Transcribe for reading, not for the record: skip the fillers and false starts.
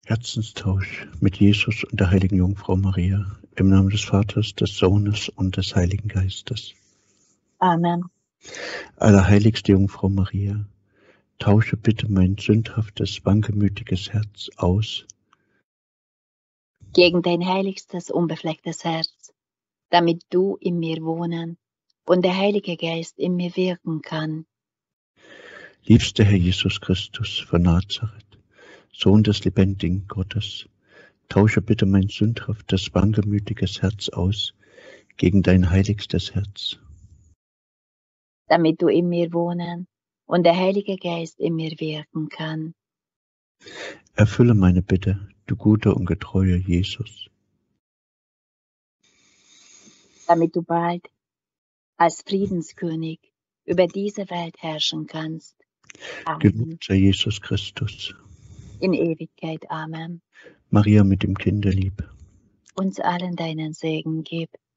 Herzenstausch mit Jesus und der heiligen Jungfrau Maria, im Namen des Vaters, des Sohnes und des Heiligen Geistes. Amen. Allerheiligste Jungfrau Maria, tausche bitte mein sündhaftes, wankelmütiges Herz aus Gegen dein heiligstes, unbeflecktes Herz, damit du in mir wohnen und der Heilige Geist in mir wirken kann. Liebster Herr Jesus Christus von Nazareth, Sohn des lebendigen Gottes, tausche bitte mein sündhaftes, wankelmütiges Herz aus gegen dein heiligstes Herz. Damit du in mir wohnen und der Heilige Geist in mir wirken kann. Erfülle meine Bitte, du guter und getreuer Jesus. Damit du bald als Friedenskönig über diese Welt herrschen kannst. Amen. Gelobt sei Jesus Christus. In Ewigkeit. Amen. Maria mit dem Kinderlieb. Uns allen deinen Segen gib.